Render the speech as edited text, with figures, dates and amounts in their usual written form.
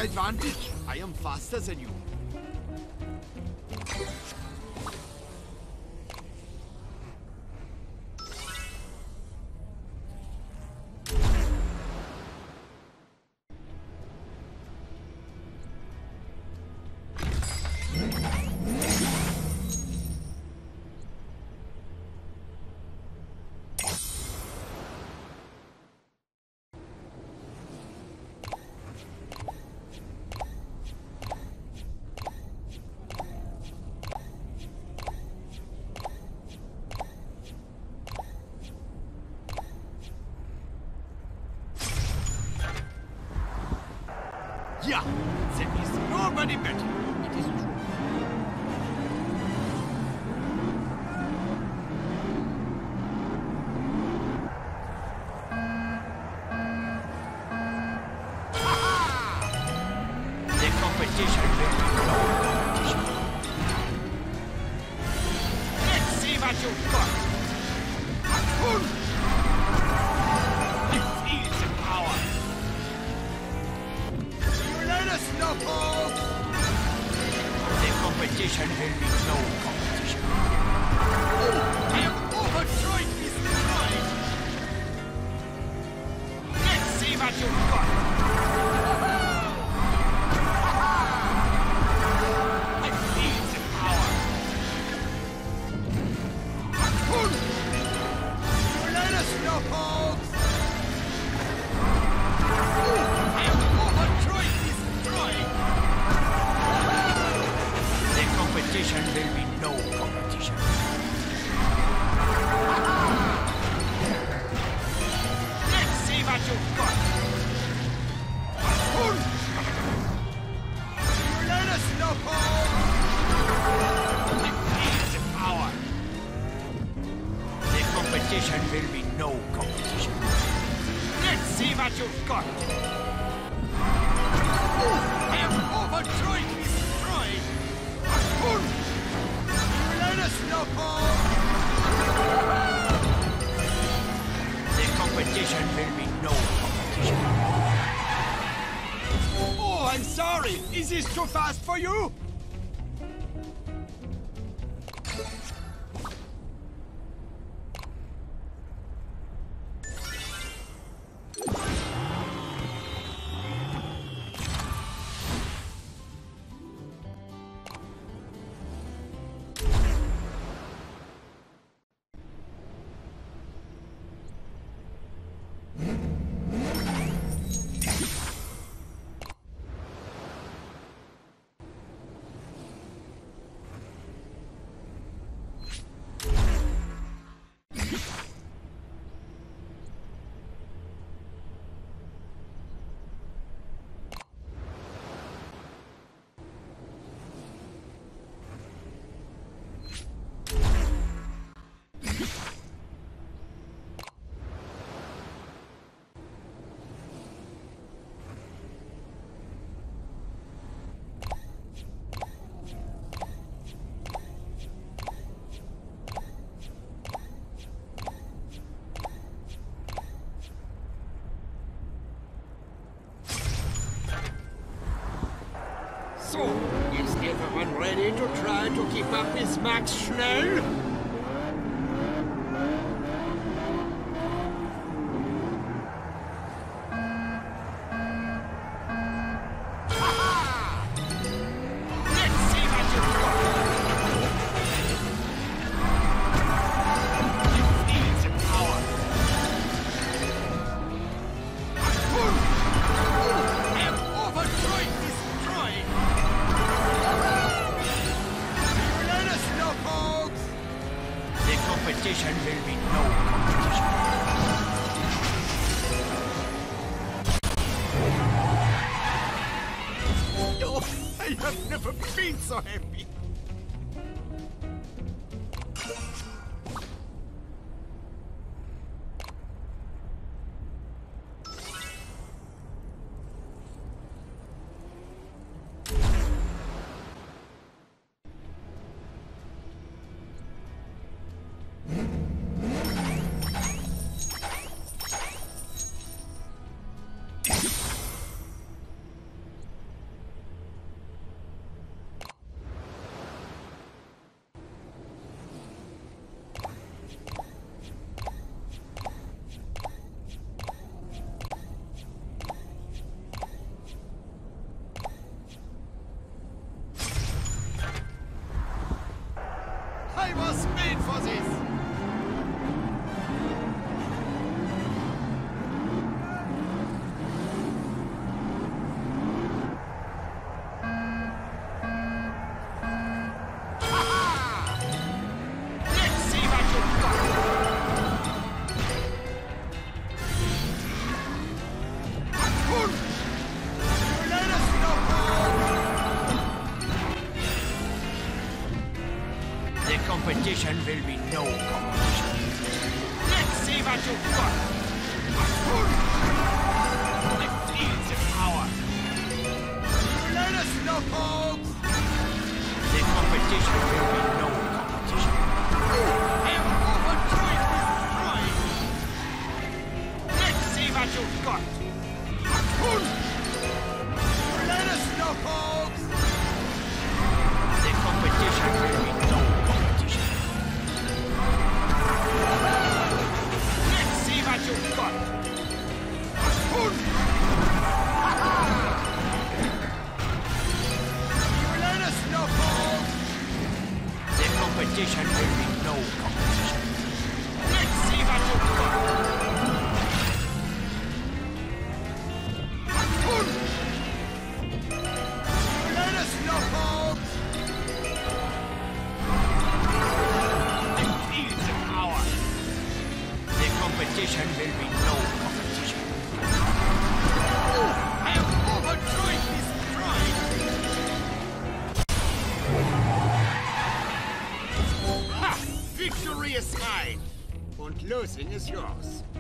advantage. I am faster than you. Yeah, there is nobody better. It is true. The competition will be no competition. Let's see what you've got. I feel the power. Slowpoke! The competition will be no competition. Oh, I am overjoyed, Mr. Droid! Let's see what you've got! I feel the power! You later, Slowpokes! I am overjoyed, Mr. Droid! The competition will be no competition. Let's see what you've got. You let us know, Paul. I feel the power. The competition will be no competition. Let's see what you've got. I am overjoyed, Mr. Droid! You let us know, Paul! The competition will be no competition. Oh, I'm sorry! Is this too fast for you? So, is everyone ready to try to keep up with Max Schnell? Competition will be no competition. Oh, I have never been so happy. competition will be no competition. Let's see what you've got. I feel the power. Let us know, folks. The competition will be no competition. I am overjoyed with pride. Let's see what you've got. Let us know, folks. The competition will be no competition. Let's see what you've got. Let us know, folks. The competition will be no competition. Let's see what you've got. Let us know, folks. I feel the power. The competition will be no competition. I am overjoyed with pride. Ha! Victory is mine, and losing is yours.